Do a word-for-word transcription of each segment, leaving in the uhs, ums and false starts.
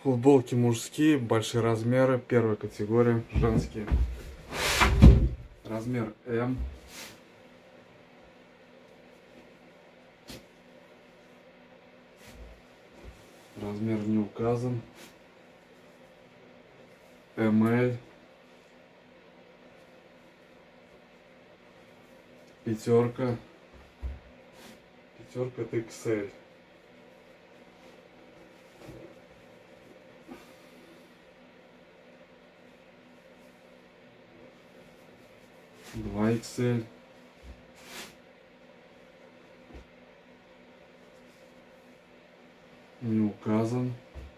Футболки мужские, большие размеры, первая категория, женские. Размер М. Размер не указан. эм эль. Пятерка. Пятерка это икс эль. два икс эль. Не указан.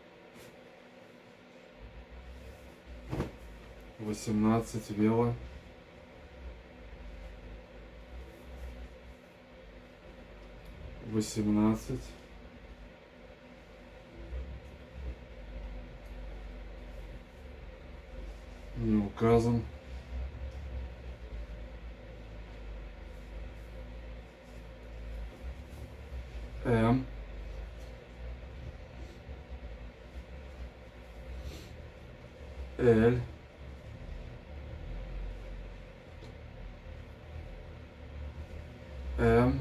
восемнадцать вело. восемнадцать. Не указан. М. Эль. М.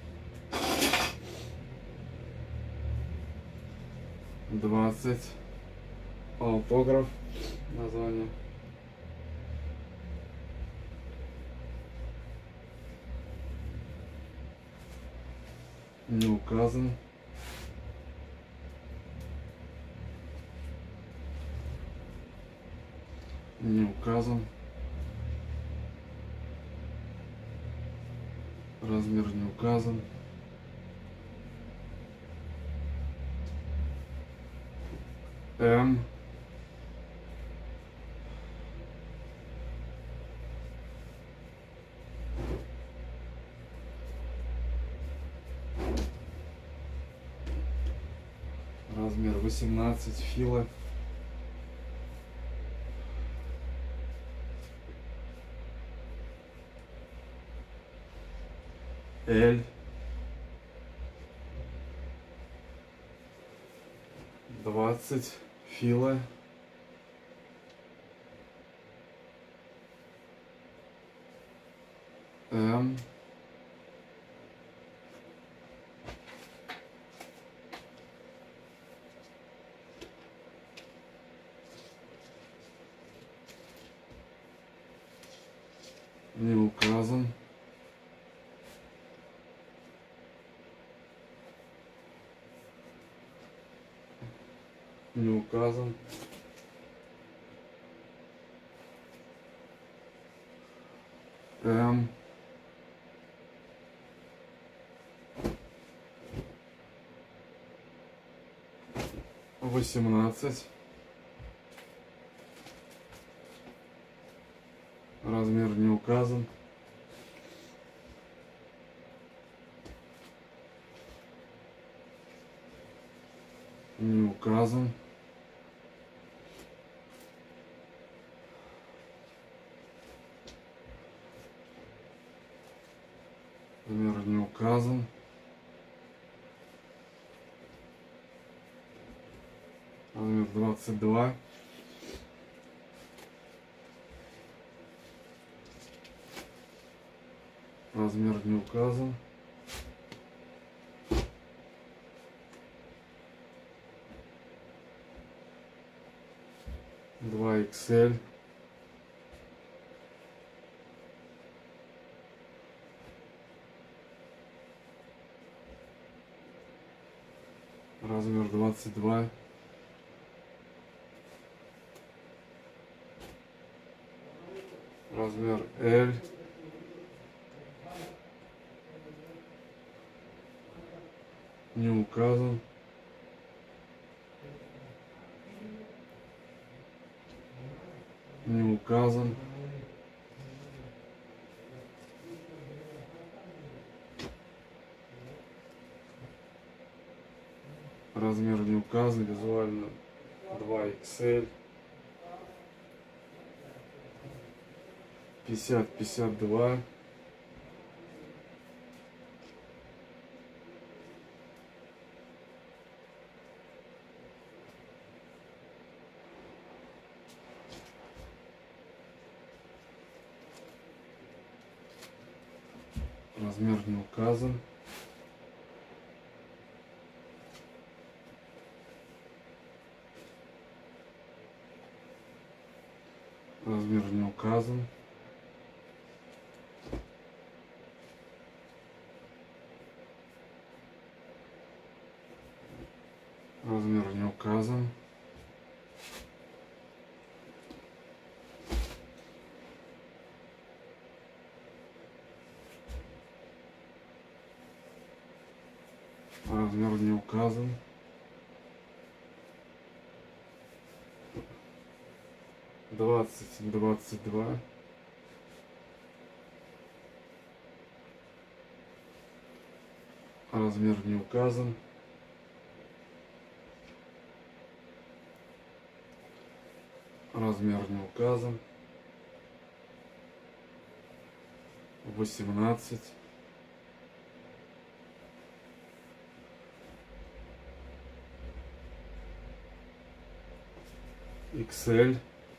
двадцать. Аутограф. Название. Не указан. Не указан. Размер не указан. М. Размер восемнадцать, фила. Эль. двадцать, фила. М. Не указан. Не указан. М. восемнадцать. Размер не указан. Не указан. Размер не указан. Размер двадцать два. Размер не указан. два икс эль. Размер двадцать два. Размер Эль. Не указан. Не указан. Размер не указан. Визуально два икс эль. пятьдесят пятьдесят два. Размер не указан. Размер не указан. Размер не указан. Размер не указан. Двадцать, двадцать два. Размер не указан. Размер не указан. Восемнадцать. икс эль.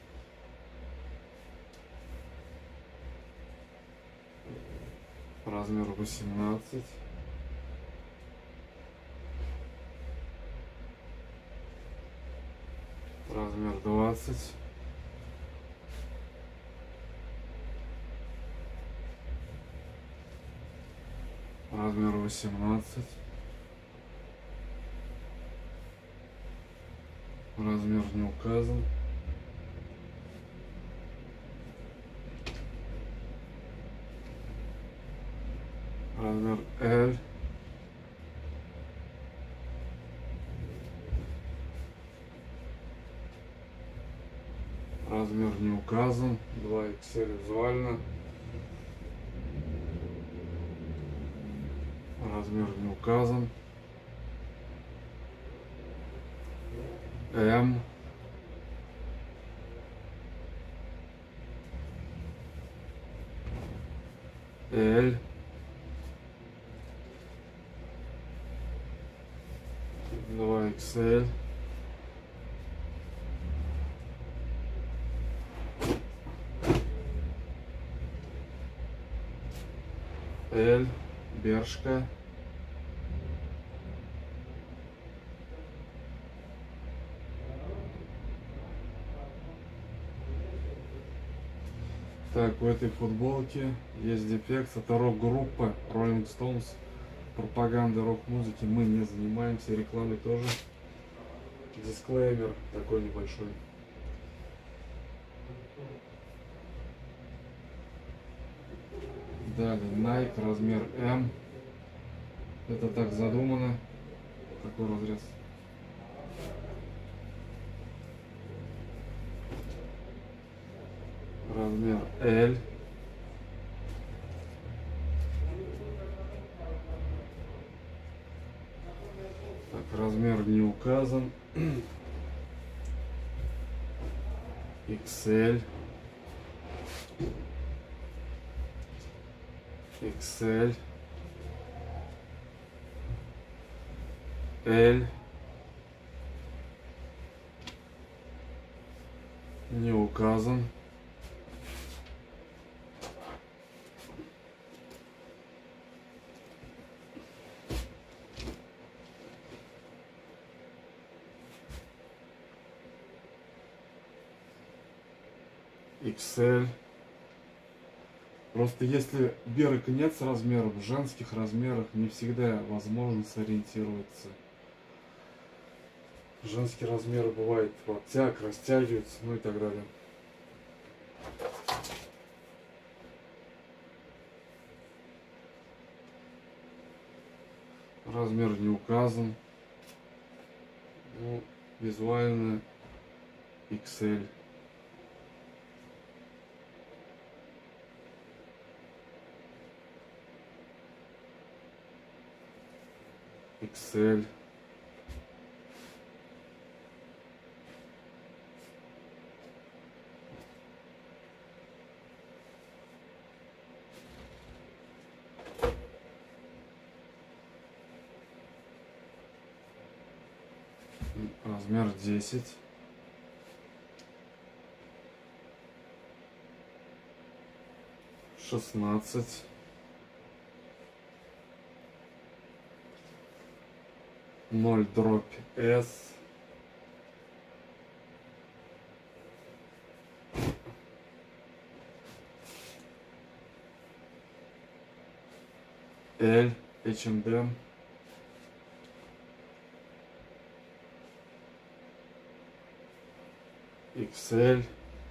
Размер восемнадцать. Размер двадцать. Размер восемнадцать. Размер не указан. Размер L. Размер не указан. два икс эль визуально. Размер не указан. М. L. два икс эль. L. Бершка. Так, в этой футболке есть дефект. Это рок-группа Rolling Stones. Пропаганда рок-музыки. Мы не занимаемся, рекламой тоже. Дисклеймер такой небольшой. Далее Nike, размер М. Это так задумано. Такой разрез. Размер L. Так, размер не указан. икс эль. икс эль. L. Не указан. икс эль. Просто если бирок нет с размером, в женских размерах не всегда возможно сориентироваться. Женские размеры бывают в обтяг, растягиваются, ну и так далее. Размер не указан. Ну, визуально икс эль. икс эль. Размер десять. шестнадцать. ноль дробь S. L, эйч энд эм. икс эль.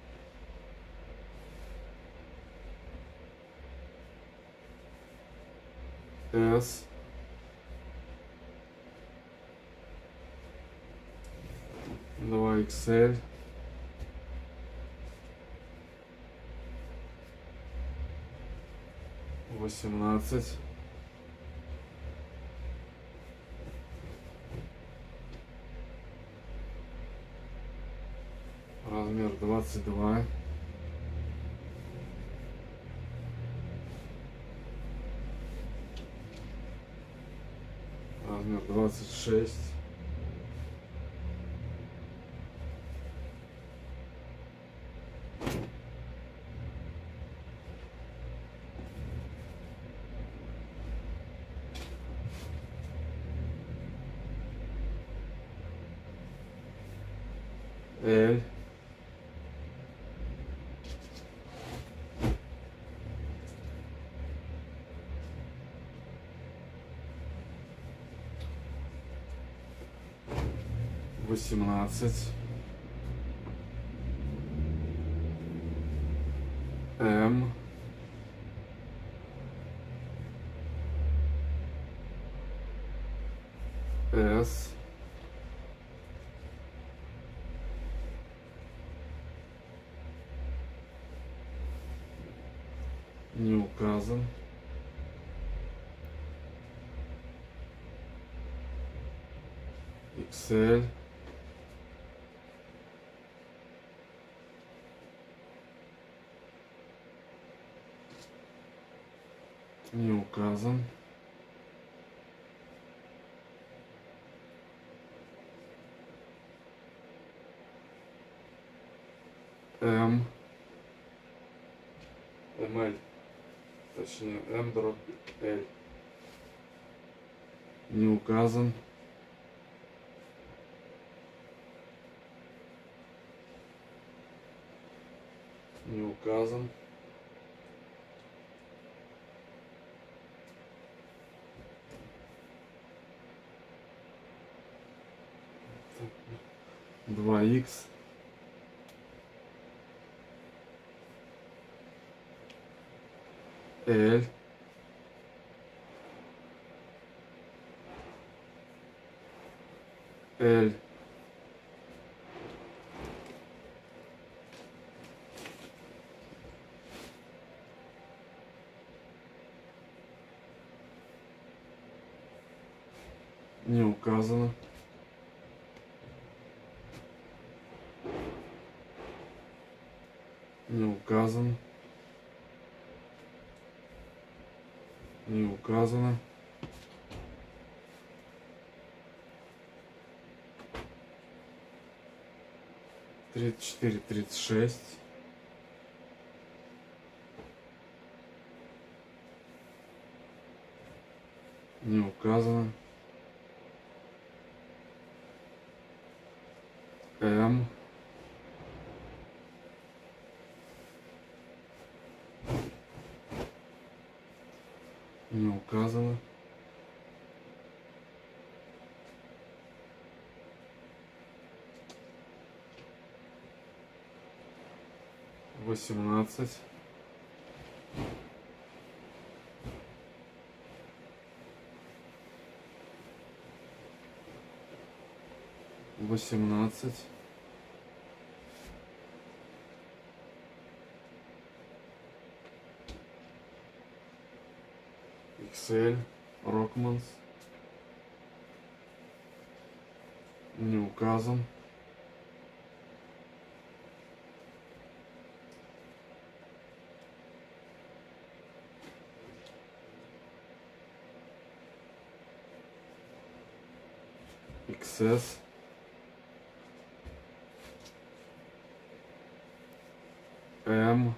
S. два икс эль. восемнадцать. Размер двадцать два. Размер двадцать шесть. L. восемнадцать. М. С. Не указан. икс эль. Не указан. М. эм эль. Точнее, М дробь L. Не указан. Не указан. два икс. L. L. Не указано. Не указан. Не указано. тридцать четыре, тридцать шесть. Не указано. М. Не указано. восемнадцать. восемнадцать. икс эль. Rockmans. Не указан. икс эс. М.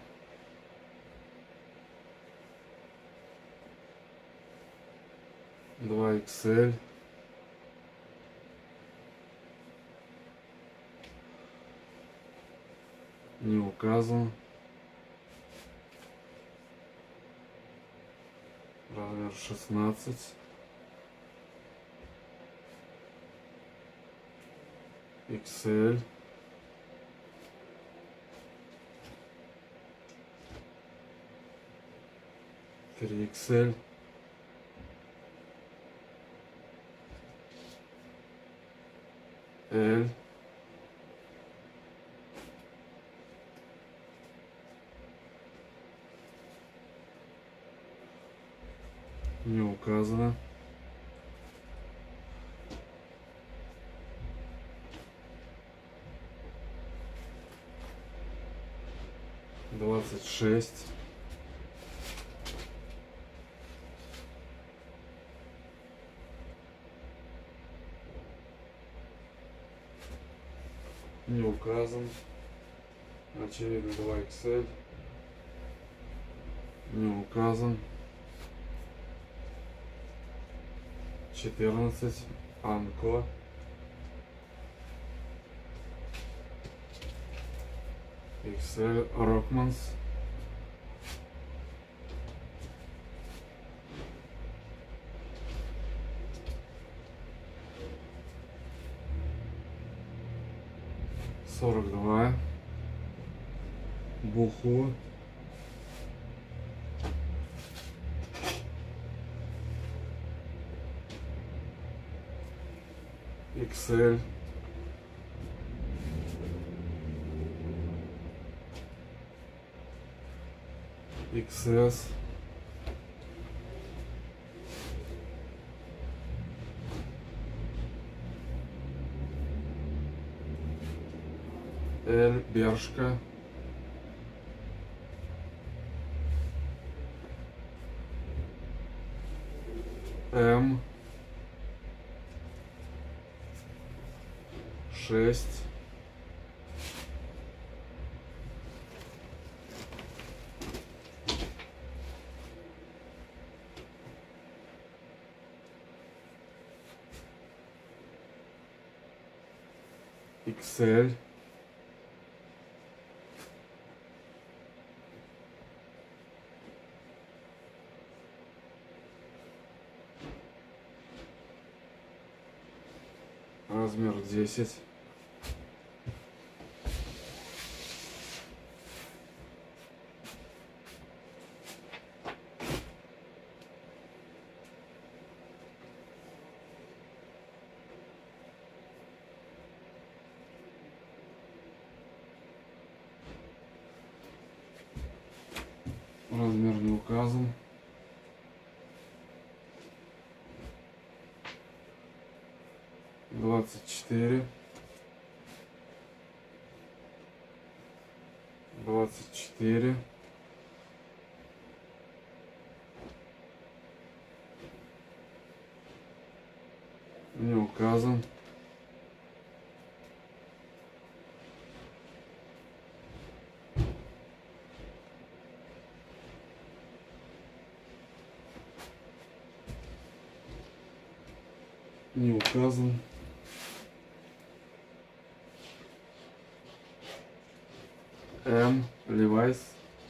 два икс эль. Не указан. Размер шестнадцать. икс эль. три икс эль. L. Не указано. двадцать шесть. Не указан. Очевидно, два икс эль. Не указан. четырнадцать. Анко. икс эль. Рокманс. сорок два. Буху. икс эль. икс эс. L. Бершка. М. шесть. икс эль. Размер десять. Размер не указан. двадцать четыре. двадцать четыре. Не указан. Не указан. М. Левайс.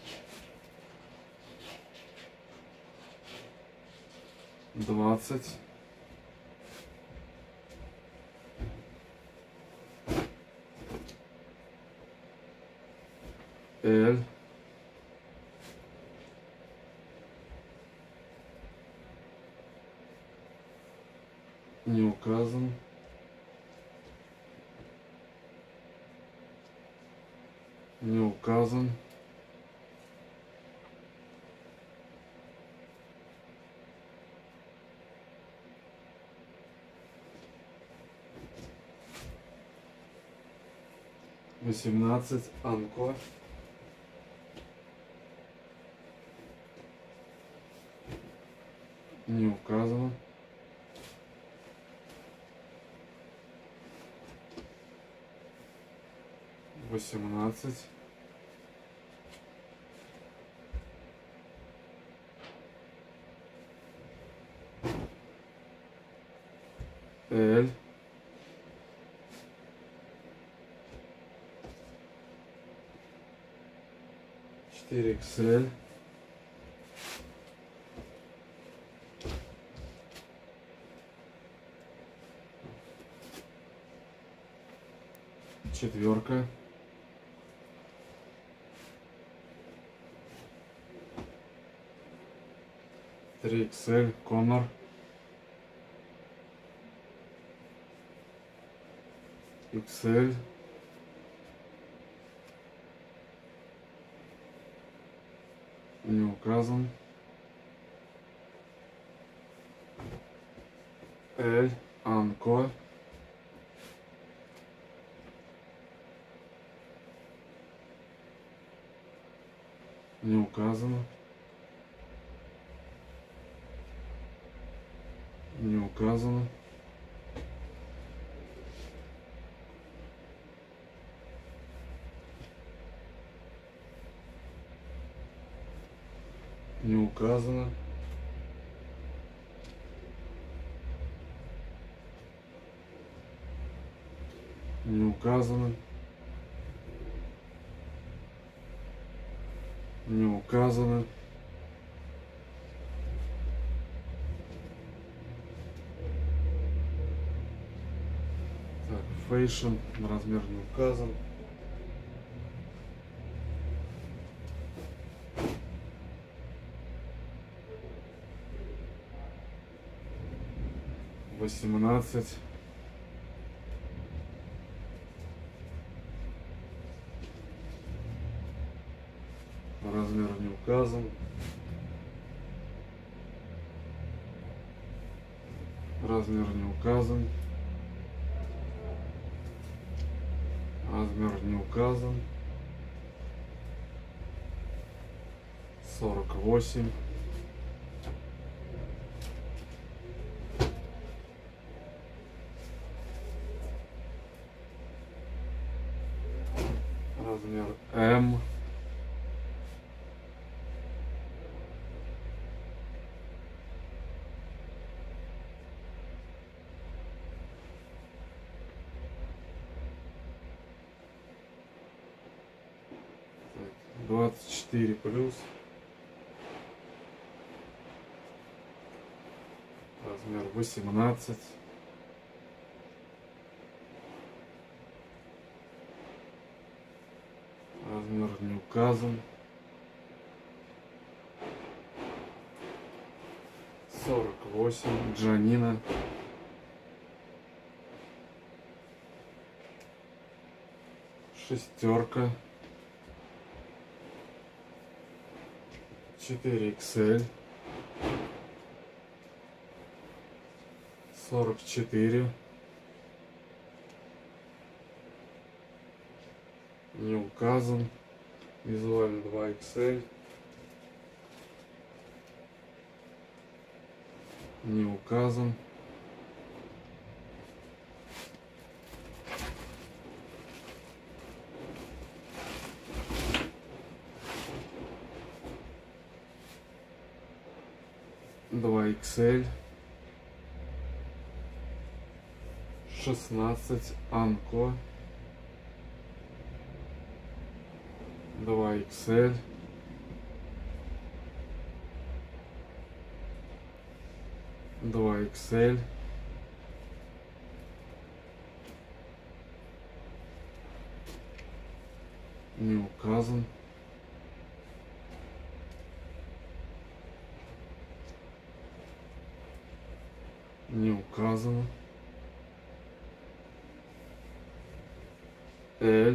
двадцать. Л. Не указан. Не указан. восемнадцать. Анко. Не указано. восемнадцать. Л. четыре икс эль. Четверка. три икс эль Конор. икс эль. Не указан. L Анко. Не указано. Не указано. Не указано. Не указано. Не указано. Так, фэйшн, размер не указан. восемнадцать. Размер не указан. Размер не указан. Размер не указан. сорок восемь. Размер М. двадцать четыре плюс. Размер восемнадцать. Размер не указан. сорок восемь. Джанина. Шестерка. четыре икс эль. сорок четыре. Не указан. Визуально два икс эль. Не указан. два икс эль. шестнадцать Анко. два икс эль. два икс эль. Не указан. Не указано. L.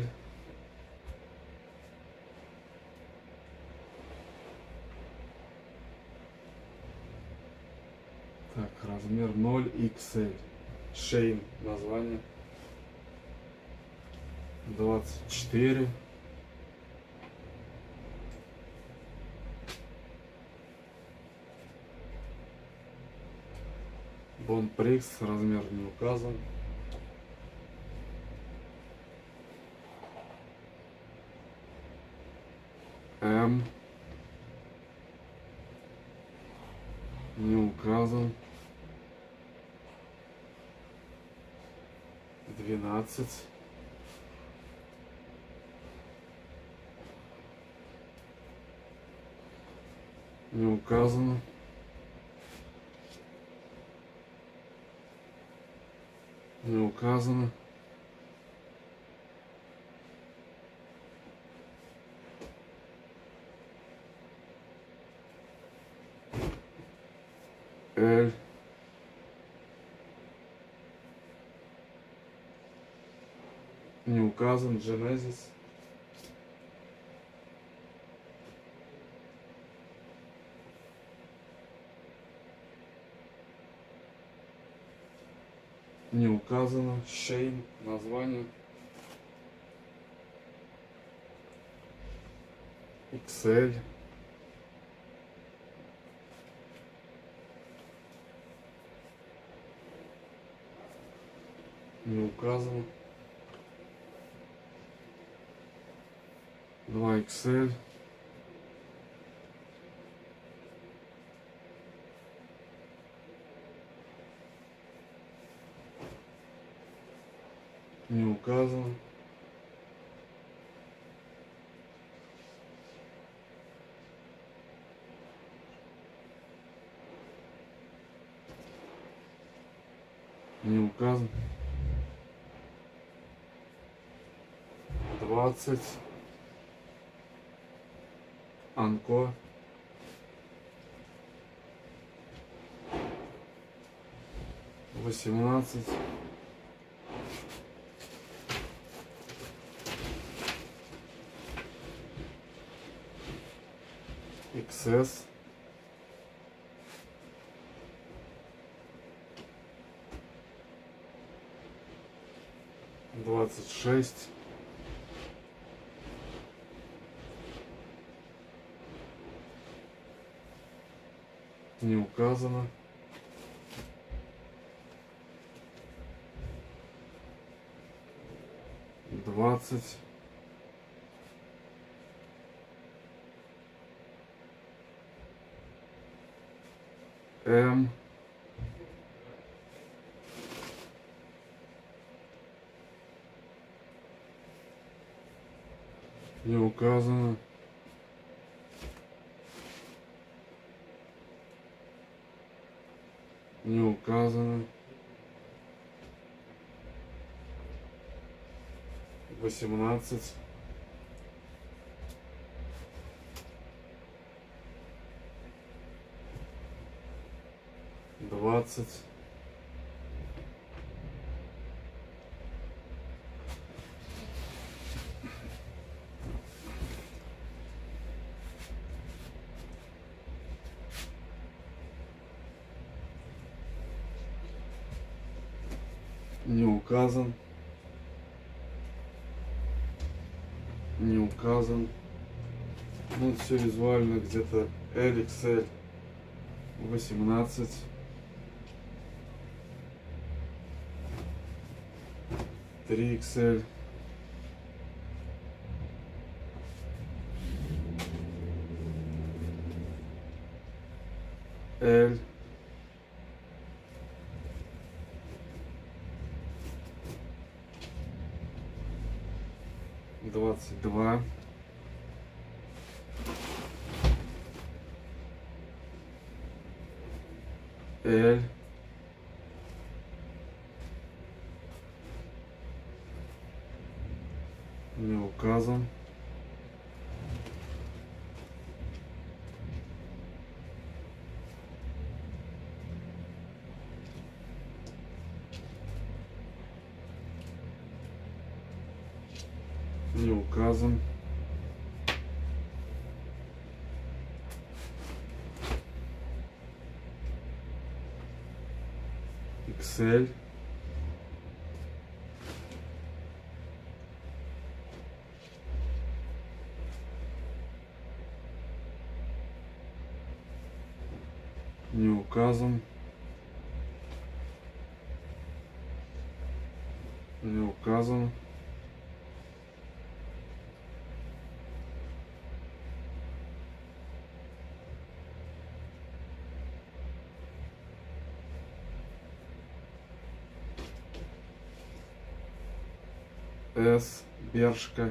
Так, размер ноль икс эль. Шейн название. двадцать четыре. Бонприкс, размер не указан. М. Не указан. двенадцать. Не указано. Не указано. L. Не указан. Genesis. Не указано. Shane. Название. икс эль. Не указано. два икс эль. Не указано. Не указан. двадцать. Анко. восемнадцать. икс эс. двадцать шесть. Не указано. двадцать. М. Не указано. Не указано. восемнадцать. двадцать. Не указан. Не указан. Ну, все визуально где-то эль икс эль восемнадцать. три икс эль. L. двадцать два. L. Не указан. Не указан. икс эль. Не указан. Не указан. С. Бершка.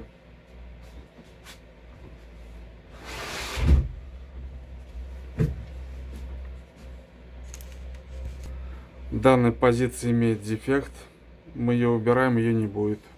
Данная позиция имеет дефект. Мы ее убираем, ее не будет.